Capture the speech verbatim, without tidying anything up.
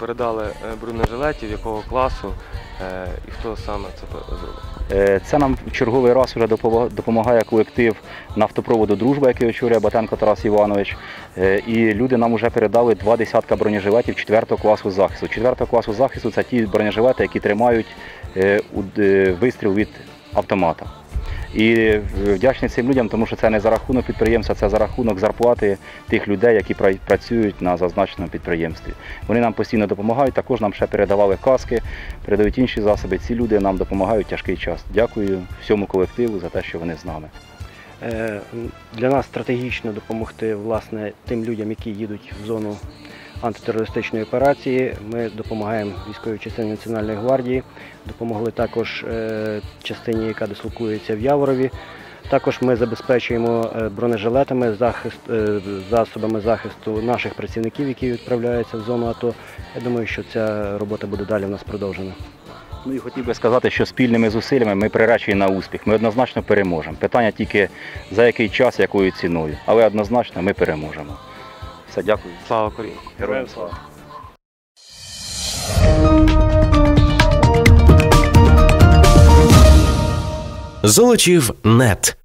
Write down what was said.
передали бронежилетів, якого класу і хто саме це зробив? Це нам в черговий раз вже допомагає колектив нафтопроводу «Дружба», який очолює Батенко Тарас Іванович. І люди нам вже передали два десятка бронежилетів четвертого класу захисту. четвертого класу захисту – це ті бронежилети, які тримають вистріл від автомата. І вдячний цим людям, тому що це не за рахунок підприємства, це за рахунок зарплати тих людей, які працюють на зазначеному підприємстві. Вони нам постійно допомагають, також нам ще передавали каски, передають інші засоби. Ці люди нам допомагають в тяжкий час. Дякую всьому колективу за те, що вони з нами. Для нас стратегічно допомогти, власне, тим людям, які їдуть в зону антитерористичної операції. Ми допомагаємо військовій частині Національної гвардії, допомогли також частині, яка дислокується в Яворові. Також ми забезпечуємо бронежилетами, захист, засобами захисту наших працівників, які відправляються в зону АТО. Я думаю, що ця робота буде далі в нас продовжена. Ну і хотів би сказати, що спільними зусиллями ми приречені на успіх. Ми однозначно переможемо. Питання тільки за який час, якою ціною. Але однозначно ми переможемо. Все, дякую. Слава Україні! Героям слава! Золочів точка нет